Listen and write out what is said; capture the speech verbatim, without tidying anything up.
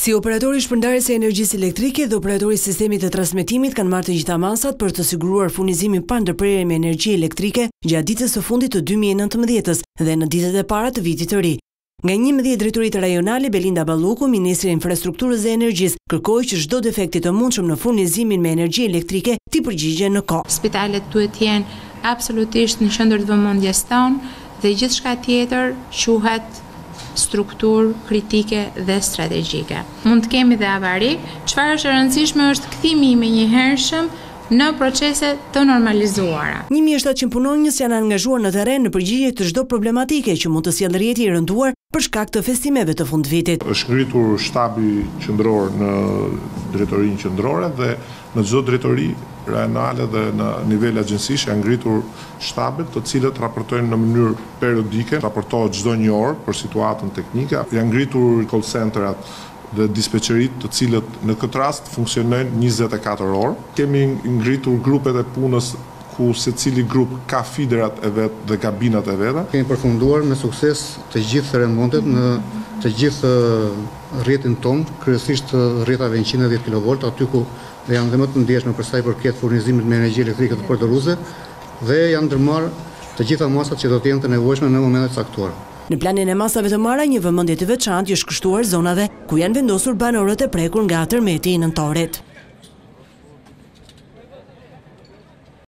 Si operatori shpërndarjes së energjisë elektrike dhe operatori i sistemit të transmetimit kanë marrë të gjitha masat për të siguruar furnizimin pa ndërprerje me energji elektrike gjatë ditës së fundit të dy mijë e nëntëmbëdhjetës dhe në ditët e para të vitit të ri. Nga njëmbëdhjetë drejtoritë rajonale, Belinda Balluku, ministri i Infrastrukturës dhe Energjisë, kërkoi që çdo defekt i të mundshëm në furnizimin me energji elektrike t'i përgjigjen në kohë. Spitalet duhet të jenë absolutisht në qendër të vëmendjes tonë dhe gjithçka tjetër quhet strukturë kritike dhe strategjike. Mund të kemi dhe avari, çfarë është e rëndësishme është kthimi i menjëhershëm në procese të normalizuara. një mijë e shtatëqind punonjës janë angazhuar në terren në përgjigje të çdo problematike që mund të sjellë rrjeti i rënduar për shkak të festimeve të fundvitit. Është ngritur shtabi qendror në drejtorinë qendrore dhe në çdo drejtori rajonale dhe në nivel agjencish janë ngritur shtabet të cilët raportojnë në mënyrë periodike, raportohet çdo një orë për situatën teknike. Janë ngritur call centerat dhe dispečerit të cilët në këtë rast funksionojnë njëzet e katër orë. Kemi ngritur grupet e punës ku secili grup ka fiderat e vet dhe kabinat e veta. Kemi përfunduar me sukses të gjithë remontet në të gjithë rrjetin ton, kryesisht rrjetave njëqind e dhjetë kilovolt, aty ku dhe janë dhe më të ndjeshme për sa i përket furnizimit me energji elektrike të përdoruese dhe janë ndërmarrë të gjitha masat që do të jenë të nevojshme në momentet caktuara. Në planin e masave të marra, një vëmendje të veçantë është kështuar zonave ku janë vendosur banorët e prekur nga tërmeti i nëntorit.